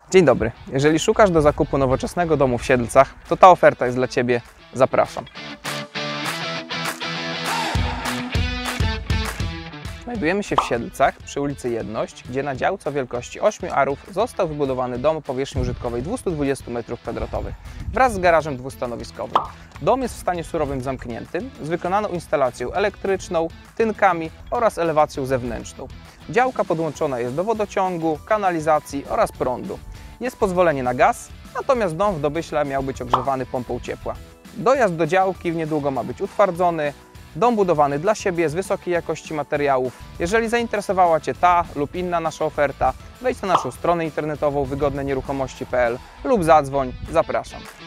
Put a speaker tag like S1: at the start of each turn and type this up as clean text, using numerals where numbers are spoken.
S1: Dzień dobry. Jeżeli szukasz do zakupu nowoczesnego domu w Siedlcach, to ta oferta jest dla Ciebie. Zapraszam. Znajdujemy się w Siedlcach przy ulicy Jedność, gdzie na działce o wielkości 8 arów został wybudowany dom o powierzchni użytkowej 220 m2 wraz z garażem dwustanowiskowym. Dom jest w stanie surowym zamkniętym z wykonaną instalacją elektryczną, tynkami oraz elewacją zewnętrzną. Działka podłączona jest do wodociągu, kanalizacji oraz prądu. Jest pozwolenie na gaz, natomiast dom w domyśle miał być ogrzewany pompą ciepła. Dojazd do działki niedługo ma być utwardzony. Dom budowany dla siebie z wysokiej jakości materiałów. Jeżeli zainteresowała Cię ta lub inna nasza oferta, wejdź na naszą stronę internetową wygodnenieruchomości.pl lub zadzwoń. Zapraszam.